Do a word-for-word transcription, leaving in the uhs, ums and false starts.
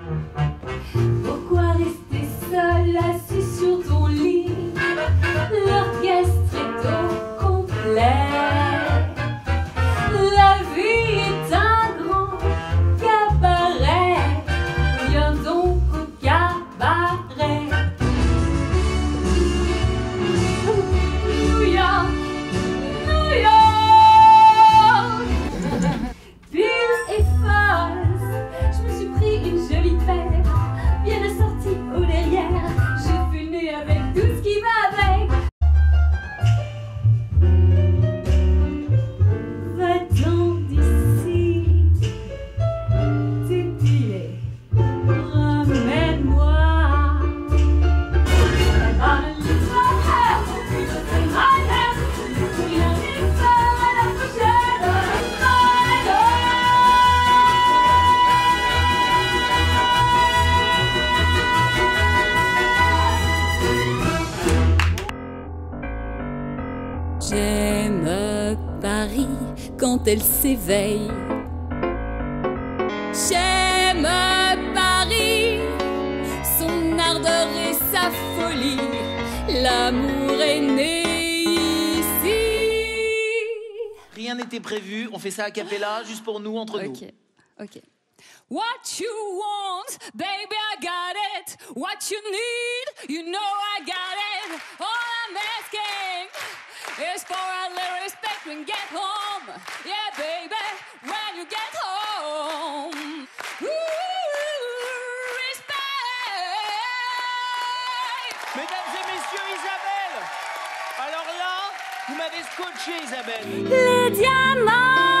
Pourquoi rester seul assis sur ton lit? L'orchestre est au complet. La vie est un grand cabaret. Viens donc au cabaret. New York, New York. Pure et fausse, je me suis pris une jolie paire, bien assortie au derrière. J'ai fait le nez avec tout ce qui va avec. Va-t'en d'ici, tes billets, ramène-moi. J'aime Paris quand elle s'éveille. J'aime Paris, son ardeur et sa folie. L'amour est né ici. Rien n'était prévu, on fait ça a cappella, juste pour nous, entre nous. Ok, ok. What you want, baby, I got it. What you need, you know I got it. All I'm asking is for a little respect when you get home. Yeah, baby, when you get home. Ooh, respect. Mesdames et messieurs, Isabelle. Alors là, vous m'avez scotché, Isabelle. Les diamants.